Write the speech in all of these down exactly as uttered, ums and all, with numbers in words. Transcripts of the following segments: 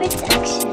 Production.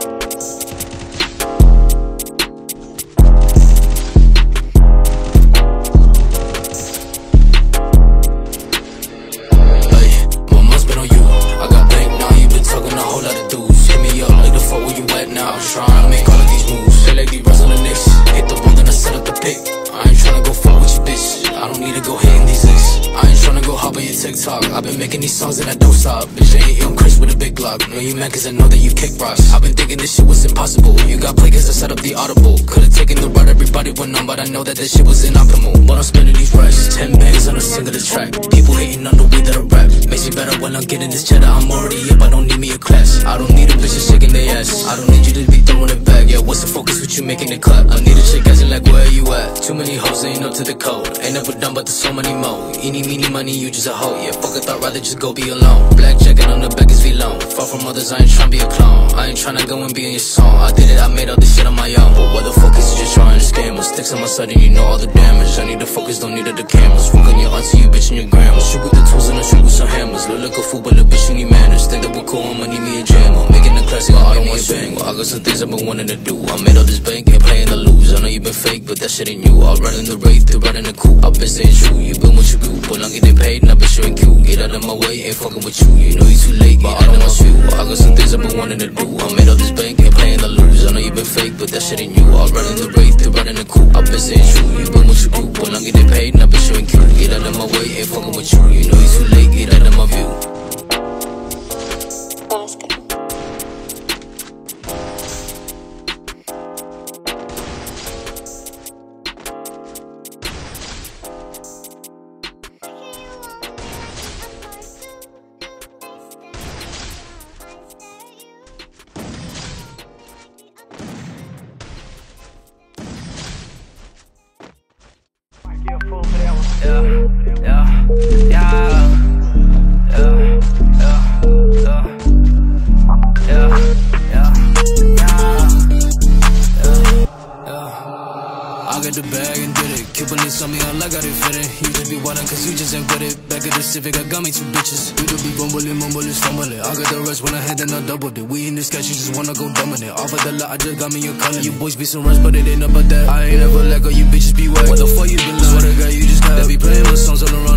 Trying to make all of these moves, feel like these runs on the Knicks. Hit the ball, then I set up the pick. I ain't tryna go far with you, bitch. I don't need to go hitting these licks. I ain't tryna go hop on your TikTok. I've been making these songs and I don't stop. Bitch, I ain't ill Chris with a big Glock. Know you mad cause I know that you kick rocks. I've been thinking this shit was impossible. You got play cause I set up the audible. Could've taken the route everybody went on, but I know that this shit was inoptimal. But I'm spending these racks, ten bangs on a single track. People hating on the way that I rap. Makes me better when I'm getting this cheddar. I'm already up, I don't need me a class. I don't need a bitch shaking their ass. I don't need you to be throwing it back. Yeah, what's the focus with you making it clap? I need a chick asking like where you at. Too many hoes ain't up to the code. Ain't never done but there's so many more. Eeny, meeny, money, you just a hoe. Yeah, fuck it, I'd rather just go be alone. Black jacket on the back is V-Long. Far from others, I ain't tryna be a clone. I ain't tryna go and be in your song. I did it, I made all this shit on my own. But what the fuck is you just trying to scam us? Sticks on my side and you know all the damage. I need to focus, don't need the cameras. Fuck on your auntie, you bitch and your grandma. Shoot with the tools and I shoot with some hammers. Look like a fool, but the bitch you need manners. Think that we're cool, I'ma need me a jam. I'm making a classic, I don't want to bang. Well, I got some things I've been wanting to do. I made all this bank, ain't playing to lose. I know you been fake, but that shit ain't new. I'll run in the wraith, they're running the coupe. I've been staying true, you been what you do. But I'm getting paid, and I've been showing cute. Get out of my way, ain't fucking with you. You know you too late, but I don't want you. I got some things I've been wanting to do. I made all this bank, ain't playing to lose. I know you been fake, but that shit ain't new. I'll run in the wraith, they're running the coupe. I've been staying true, you been what you do. But I'm getting paid, and I've been showing cute. Get out of my way, ain't fucking with you. You know you too late, get out of my view. Yeah, yeah, yeah, yeah, yeah, yeah, yeah, yeah, yeah. I got the bag and did it. Cupid needs on me, I like how they fit it. You just be wildin' cause you just ain't with it. Back at the Civic, I got me two bitches. We do be bumbling, mumbling, fumbling. I got the rest when I had then I doubled it. We in this cash, you just wanna go dominant. Off of the lot, I just got me a color. You boys be some runs, but it ain't about that. I ain't ever let go, you bitches be whack. What the fuck you been like? Swear to God, you just got. They be playing my songs on the run.